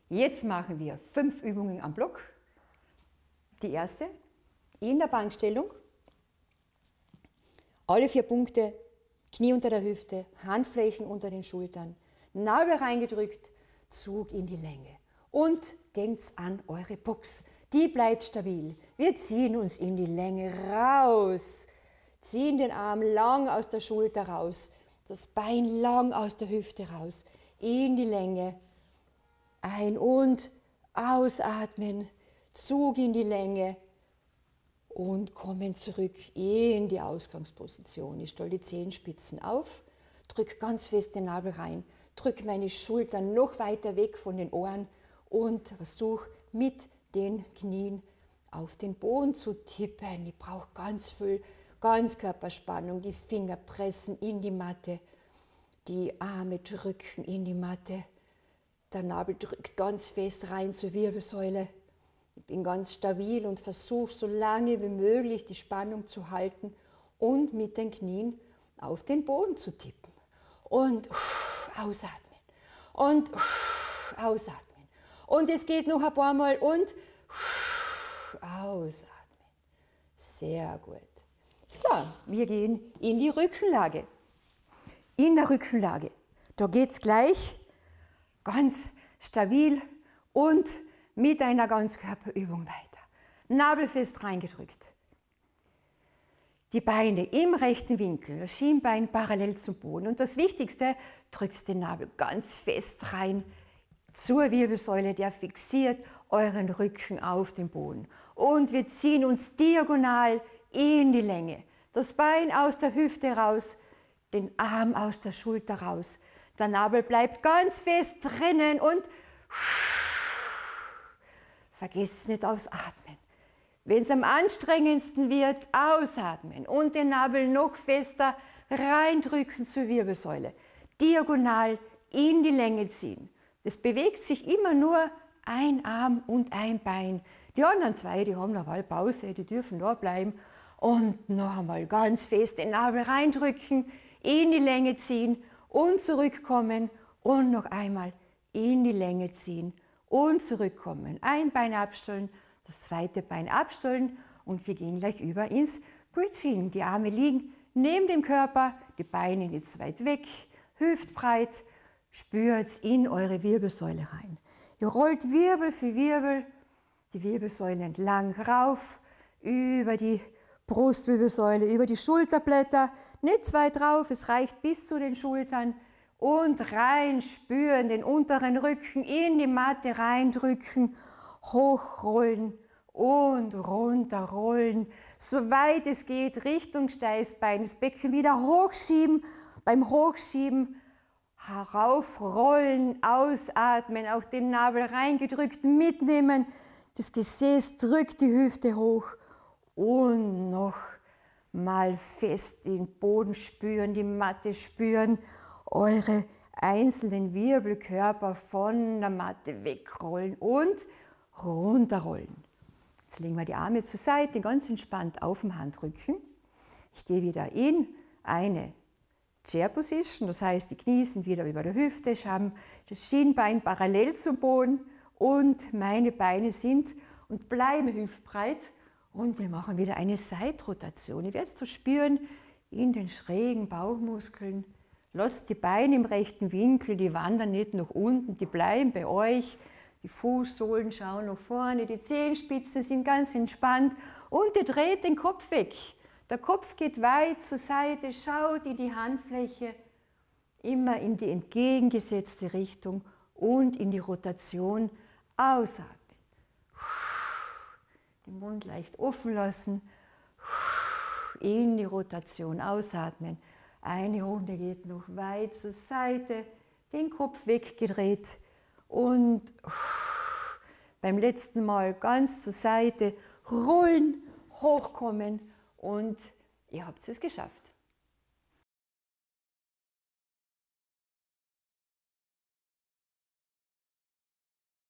Jetzt machen wir 5 Übungen am Block. Die erste, in der Bankstellung. Alle 4 Punkte, Knie unter der Hüfte, Handflächen unter den Schultern, Nabel reingedrückt, Zug in die Länge. Und denkt an eure Box, die bleibt stabil. Wir ziehen uns in die Länge raus, ziehen den Arm lang aus der Schulter raus, das Bein lang aus der Hüfte raus, in die Länge. Ein- und ausatmen, Zug in die Länge und kommen zurück in die Ausgangsposition. Ich stelle die Zehenspitzen auf, drücke ganz fest den Nabel rein, drücke meine Schultern noch weiter weg von den Ohren und versuche mit den Knien auf den Boden zu tippen. Ich brauche ganz viel Ganzkörperspannung, die Finger pressen in die Matte, die Arme drücken in die Matte, der Nabel drückt ganz fest rein zur Wirbelsäule. Ich bin ganz stabil und versuche so lange wie möglich die Spannung zu halten und mit den Knien auf den Boden zu tippen. Und ausatmen. Und ausatmen. Und es geht noch ein paar Mal und ausatmen. Sehr gut. So, wir gehen in die Rückenlage. In der Rückenlage, da geht es gleich ganz stabil und mit einer Ganzkörperübung weiter. Nabel fest reingedrückt. Die Beine im rechten Winkel, das Schienbein parallel zum Boden. Und das Wichtigste, drückt den Nabel ganz fest rein zur Wirbelsäule, der fixiert euren Rücken auf den Boden. Und wir ziehen uns diagonal in die Länge. Das Bein aus der Hüfte raus, den Arm aus der Schulter raus. Der Nabel bleibt ganz fest drinnen und vergesst nicht aufs Atmen. Wenn es am anstrengendsten wird, ausatmen und den Nabel noch fester reindrücken zur Wirbelsäule. Diagonal in die Länge ziehen. Das bewegt sich immer nur ein Arm und ein Bein. Die anderen 2, die haben noch mal Pause, die dürfen da bleiben. Und noch einmal ganz fest den Nabel reindrücken, in die Länge ziehen und zurückkommen und noch einmal in die Länge ziehen und zurückkommen. Ein Bein abstellen, das zweite Bein abstellen und wir gehen gleich über ins Bridging. Die Arme liegen neben dem Körper, die Beine nicht zu weit weg, hüftbreit, spürt in eure Wirbelsäule rein. Ihr rollt Wirbel für Wirbel, die Wirbelsäule entlang rauf, über die Brustwirbelsäule, über die Schulterblätter, nicht zu weit drauf, es reicht bis zu den Schultern und rein spüren, den unteren Rücken in die Matte reindrücken, hochrollen und runterrollen, soweit es geht, Richtung Steißbein, das Becken wieder hochschieben, beim Hochschieben heraufrollen, ausatmen, auch den Nabel reingedrückt mitnehmen, das Gesäß drückt die Hüfte hoch und noch mal fest den Boden spüren, die Matte spüren, eure einzelnen Wirbelkörper von der Matte wegrollen und runterrollen. Jetzt legen wir die Arme zur Seite, ganz entspannt auf dem Handrücken. Ich gehe wieder in eine Chair Position, das heißt, die Knie sind wieder über der Hüfte, ich habe das Schienbein parallel zum Boden und meine Beine sind und bleiben hüftbreit. Und wir machen wieder eine Seitrotation. Ihr werdet so spüren in den schrägen Bauchmuskeln. Lasst die Beine im rechten Winkel, die wandern nicht nach unten, die bleiben bei euch. Die Fußsohlen schauen nach vorne, die Zehenspitzen sind ganz entspannt und ihr dreht den Kopf weg. Der Kopf geht weit zur Seite, schaut in die Handfläche, immer in die entgegengesetzte Richtung und in die Rotation ausatmen. Den Mund leicht offen lassen, in die Rotation ausatmen. Eine Runde geht noch weit zur Seite, den Kopf weggedreht und beim letzten Mal ganz zur Seite rollen, hochkommen und ihr habt es geschafft.